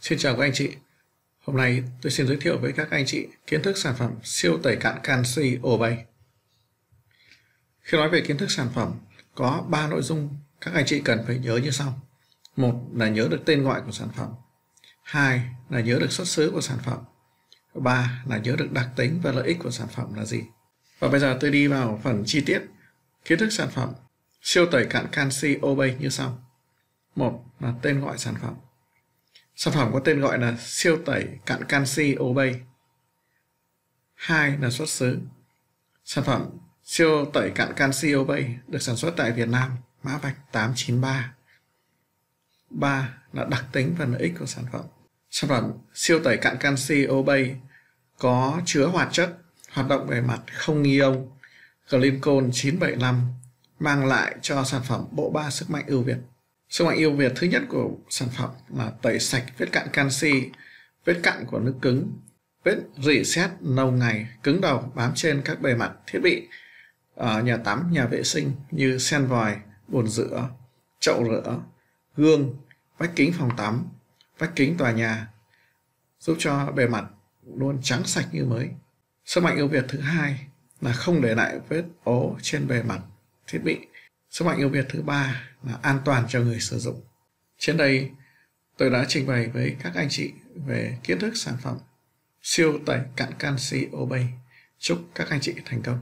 Xin chào các anh chị. Hôm nay tôi xin giới thiệu với các anh chị kiến thức sản phẩm siêu tẩy cặn canxi Obey. Khi nói về kiến thức sản phẩm, có 3 nội dung các anh chị cần phải nhớ như sau. Một là nhớ được tên gọi của sản phẩm. Hai là nhớ được xuất xứ của sản phẩm. Ba là nhớ được đặc tính và lợi ích của sản phẩm là gì. Và bây giờ tôi đi vào phần chi tiết kiến thức sản phẩm siêu tẩy cặn canxi Obey như sau. Một là tên gọi sản phẩm. Sản phẩm có tên gọi là siêu tẩy cặn canxi Obey. Hai là xuất xứ. Sản phẩm siêu tẩy cặn canxi Obey được sản xuất tại Việt Nam, mã vạch 893. Ba là đặc tính và lợi ích của sản phẩm. Sản phẩm siêu tẩy cặn canxi Obey có chứa hoạt chất hoạt động bề mặt không ion glycol 975 mang lại cho sản phẩm bộ ba sức mạnh ưu việt. Sức mạnh ưu việt thứ nhất của sản phẩm là tẩy sạch vết cặn canxi, vết cặn của nước cứng, vết rỉ sét lâu ngày, cứng đầu bám trên các bề mặt thiết bị ở nhà tắm, nhà vệ sinh như sen vòi, bồn rửa, chậu rửa, gương, vách kính phòng tắm, vách kính tòa nhà, giúp cho bề mặt luôn trắng sạch như mới. Sức mạnh ưu việt thứ hai là không để lại vết ố trên bề mặt thiết bị. Sức mạnh ưu việt thứ ba là an toàn cho người sử dụng. Trên đây tôi đã trình bày với các anh chị về kiến thức sản phẩm siêu tẩy cặn canxi Obey. Chúc các anh chị thành công.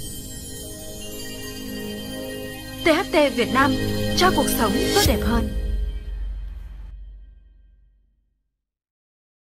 THT Việt Nam cho cuộc sống tốt đẹp hơn.